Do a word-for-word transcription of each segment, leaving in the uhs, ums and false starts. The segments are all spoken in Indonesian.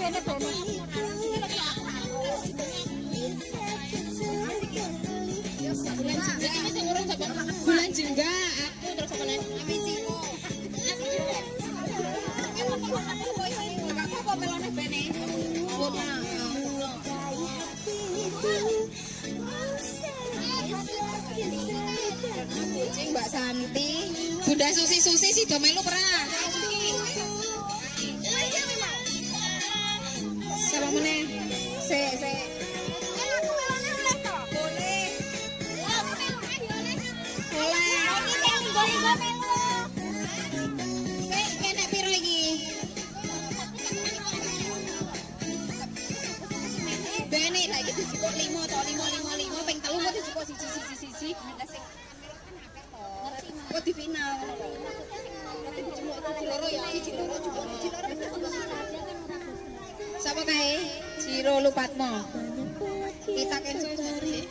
bene-bene. Bulan jengga aku terus apa nih? Mbak Santi, Bunda Susi-Susi si do melu perang. Siapa meneh? Se se. Bene lagi dijupuk lima to lima lima lima ping telu kok dijupuk siji siji siji. Kok di final. Nanti dijupuk siji loro ya, siji loro jupuk siji loro. Sapa kae? Ciro Lupatmo. Kita kenso sih.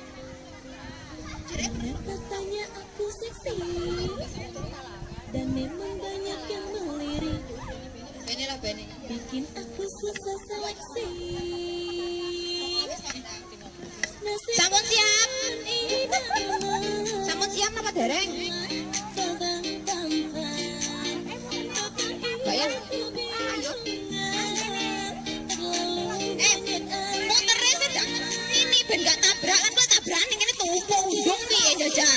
Katanya aku seksi dan memang banyak yang melirik. Bene lah bene. Bikin aku susah seleksi. Sampun siap. Sampun siap apa dereng? Bayar. Eh, motornya sedang ini ben gak tabrak kan kok tabrakan ini tumpuk undung piye jajal.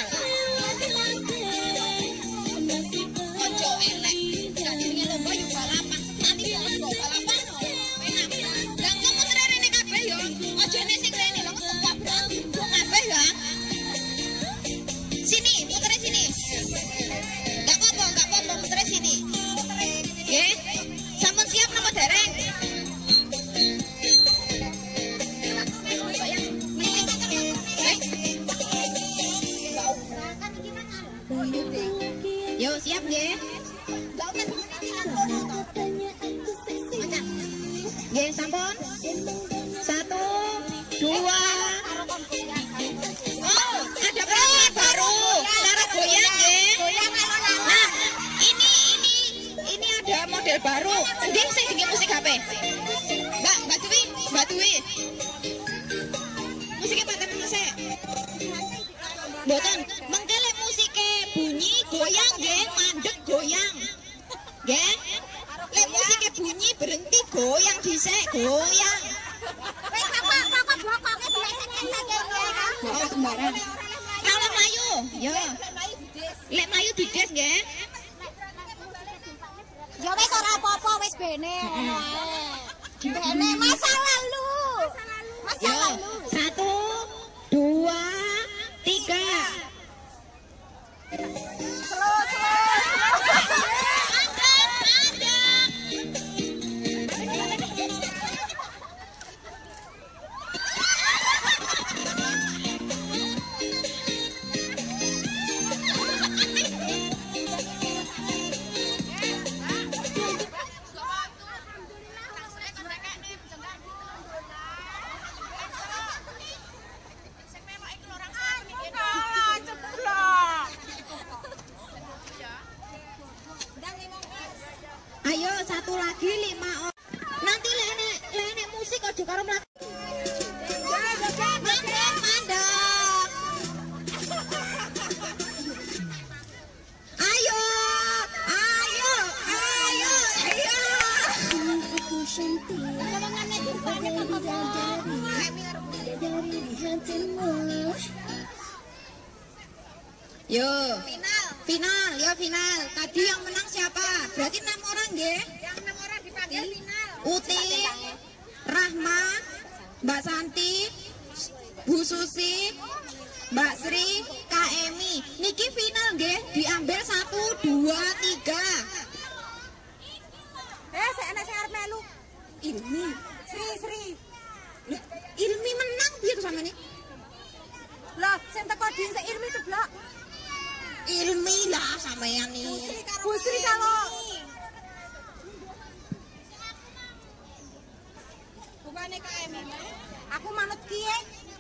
Ojo elek. Jadinya lomba yo balapan. Nanti yo lomba balapan. Enak. Lah kok motor rene kabeh yo. Ojo nek sing rene lho tabrak undung kabeh ya. Sini, motornya sini. Enggak apa-apa, enggak apa-apa motornya sini. Nggih. Sampun siap napa dereng? Yo siap nggih. Nggih sampun. Satu, dua. Oh, ada peralatan baru. Cara goyang nggih. Nah, ini ini ini ada model baru. Nggih sing dingin musik H P. Mbak, Mbak Dwi, Mbak Dwi. Musiknya paten sik. Mboten, mengke musiknya bunyi goyang nggih, mandek goyang. Nggih. Lek musiknya bunyi berhenti goyang dhisik, goyang. Wis apa kok bokoke biasa-biasa kene. Oh, sembarang. Kalau Melayu, ya. Lek Melayu dides nggih. Ya wis ora apa-apa wis bene ngono ae. Bene masa lalu. Masa Yo, lalu. satu, dua, tiga. Slow slow. Ayo satu lagi lima orang. Nanti lene lene musik ojo karo mlaku. Mandek mandek. Ayo ayo ayo ayo. Ngomongane kurvane kok Yo final final ya final. Tadi yang menang siapa? Berarti enam orang nggih. yang enam orang dipanggil final. Uti, Rahma, Mbak Santi, Bu Susi, Mbak Sri, Kak Emi. Niki final nggih, diambil satu, dua, tiga. Eh, saya anak saya arep melu. Ilmi, Sri Sri. Loh, Ilmi menang piye to sampeyan? Lah, sing teko dhisik Ilmi ceblok. Ilmi lah sampeyan nih. Bu Sri kalau bukannya K M M. Aku manut kiye.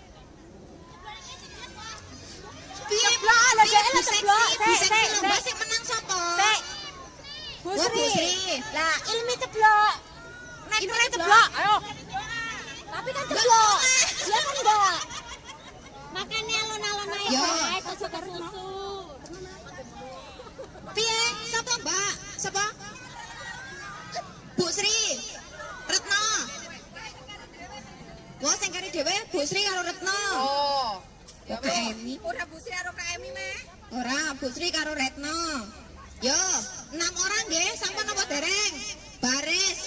Piye Ceblok, lah dhek lah ceblok. Sik, sik, lomba sik. sing menang sapa? Sik. Bu Oh, Bu Sri. Sri. Lah Ilmi ceblok. Ini ceblok. Ayo. Tapi kan ceblok. Dia kan enggak. Makanya alon-alon aja guys, aja susu. Piye? Sapa, Mbak? Sapa? Bu Sri. Retno. Wah, sing kari dhewe Bu Sri karo Retno. Oh. Ya Kak Emi. Ora Bu Sri karo Kak Emi meh. Ora, Bu Sri karo Retno. Yo, enam orang nggih, sampun apa dereng? Baris.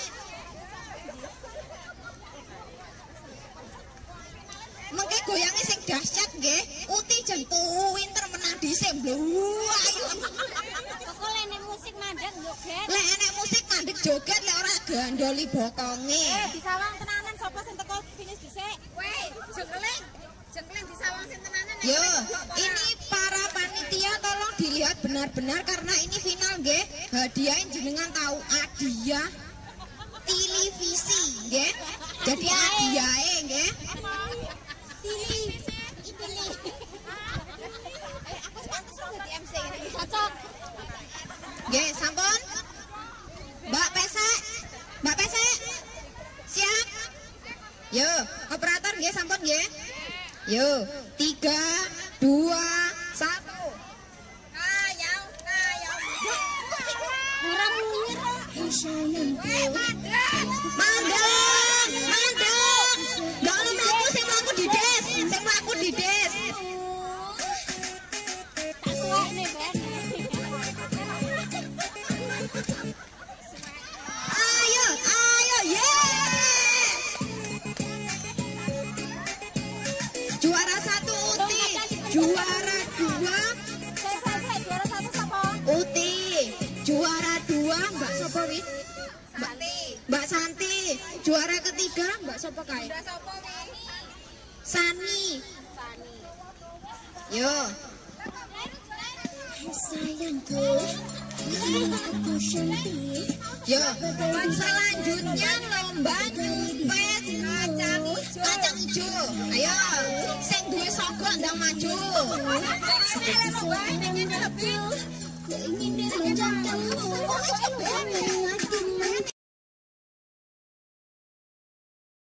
Mengke goyange sing dahsyat nggih. Uti jen pinter menang dhisik ayo. Kok enek musik mandeg joget. Lek enek musik mandeg joget lek ora gandoli bokonge. Eh, disawang tenanan sapa sing teko finish dhisik? Kowe, jengkeling. Jengkeling disawang sing tenanan. Yo, ini para panitia tolong dilihat benar-benar karena ini final nggih. Hadiah jenengan tahu hadiah televisi nggih. Jadi hadiahe nggih. Pilih. Pilih. Eh, aku pantes dadi M C ini. Cocok. Nggih, sampun. Mbak Pesek. Mbak Pesek. Siap. Yo, operator nggih sampun nggih. Yo, tiga, dua, satu. Kayau, kayau. Ora munyir. Mandang, mandang. Gak ono mlaku sing mlaku di des, sing mlaku di des. Tak suwekne, Ben. Ayo, ayo, yeay. Juara satu Uti, juara dua Selesai, juara satu sapa? Uti, juara dua Mbak Sopo wi? Mbak, Mbak Santi, juara ketiga Mbak Sopo kae? Juara sapa wi? Sani. Sani. Yo, Sayangku, aku cantik. yo. Selanjutnya lomba nyupet kacang hijau. Kacang hijau. Ayo, sing duwe sogok ndang maju. Seperti seorang ratu, ku ingin dimanjakanmu.